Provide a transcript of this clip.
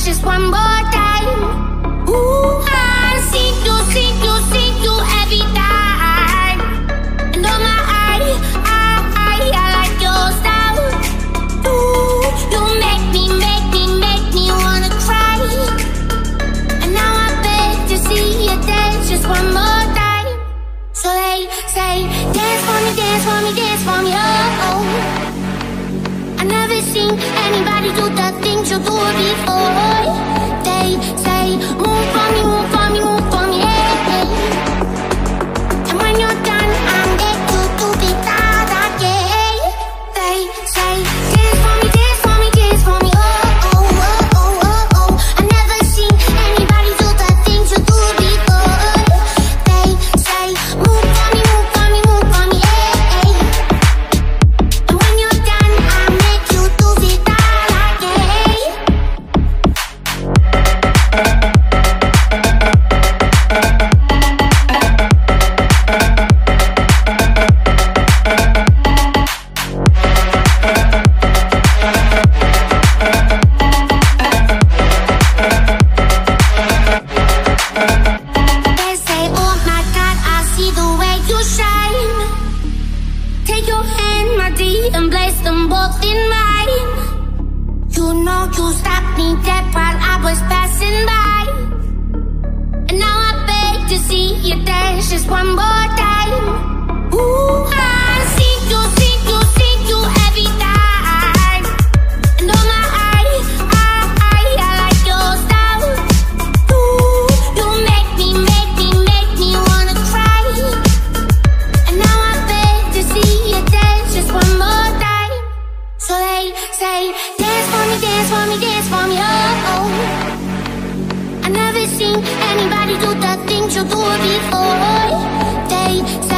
just one more time. Ooh, I see you every time. And oh my, I like your style. Ooh, you make me wanna cry. And now I beg to see you dance just one more time. So they say, dance for me, dance for me, dance for me, oh, oh. I never seen anybody do the things you do before. They say, move for me, move for me, move for me, yeah. And when you're done, I'm there to be that again. They say, dance for me, dance for me, dance for me, oh, oh, oh, oh, oh, oh. I never seen anybody do the things you do before. They say, move for me, move for me, move for me, yeah. And when you're done, I'll make you do it all again. They say, oh my God, I see the way you shine. Take your hand, my dear, and place them both in mine. You know you stopped me dead while I was passing by. And now I beg to see you dance just one more time. Ooh, I see you every time. And oh my, I like your style. Ooh, you make me wanna cry. And now I beg to see you dance just one more time. So they say, dance for me, dance for me, dance for me, oh, oh. I never seen anybody do the things you do before. They